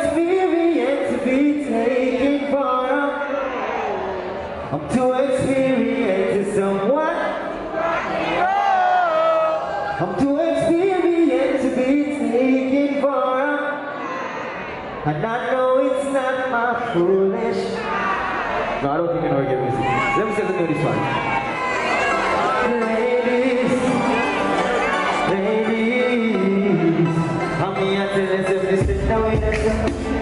experienced to be taken for. I'm too experienced to someone. I'm too experienced to be taken for. And I know it's not my foolish. No, I don't think you know your music. Let me see if I can do this one. Ladies, I'm here to listen to this. They don't win us.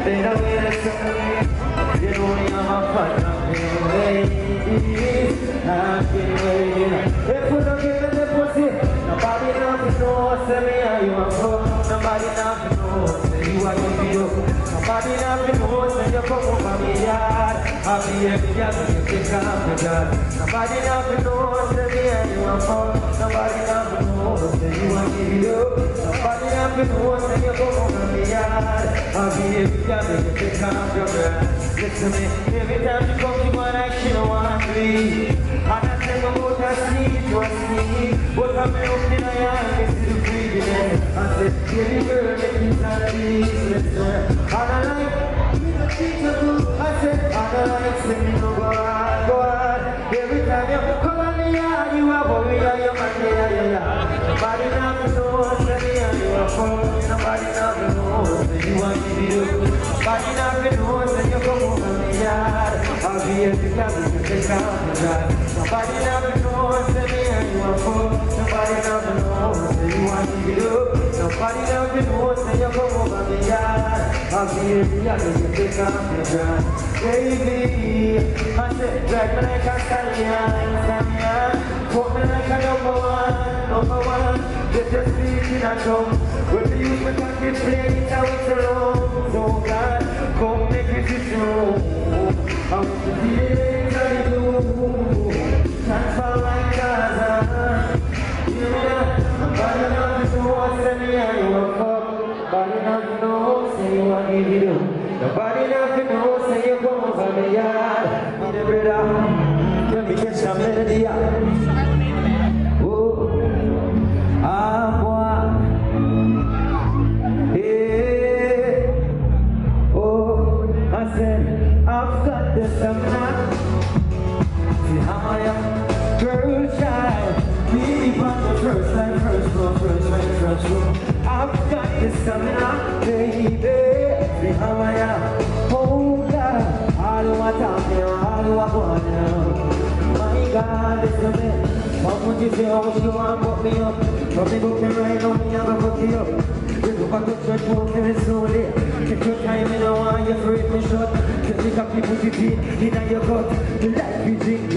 You know I'm a fan of you, ladies. I've been waiting. If you don't give me the pussy, nobody knows say me how you are from. Nobody knows say you are your video. Nobody knows say you come over me yard. I'll be every girl when you pick up the gun. Nobody knows say me how you are from. Nobody knows say you are your video. Nobody knows say you come over me yard. I'll be every girl when you pick up the gun. Listen to me, every time you come to one action, I want to leave. And I tell you about a sneeze, you a sneeze. But I'm looking at you and this is the freedom. I said, baby girl, make me stand at ease, listen. And I like, me no teach you do. I said, and I like, say me no go on. Every time you come on me yard, you a worry and you man, yeah. Nobody now knows, say me and you a phone. Nobody now knows, say you want me to do. Nobody now knows, say you come over me yard. I'll be here to come and take out the drive. Nobody now knows, say me and you a phone. Nobody now knows, say you want me to do. Nobody now knows, say you come over me yard. I'll be here to come and take out the drive. Baby, I said, drag me like a stallion. Put me like a number one. Get your speak in a drum. When the youth me can be playing it out alone. So God, come make it true. I want to be there you. Can't fall like Gaza. You know, nobody knows what say me and you a fuck. Nobody knows say you a give it up. Nobody knows say you come over me yard. Me the brother, let me catch some melody. I've got this stamina. See how I am, girl child. Me on the first line, first floor. I've got this stamina, baby. See how I am, oh God. All you want to me, all you want to know. My God, this is me. How would you say how much you want to put me up? But me book me right now, me I'm gonna put you up. You look back to church, walk me slowly. Take your time, you know why you afraid me shut. Take a people to in your gut. Like you drink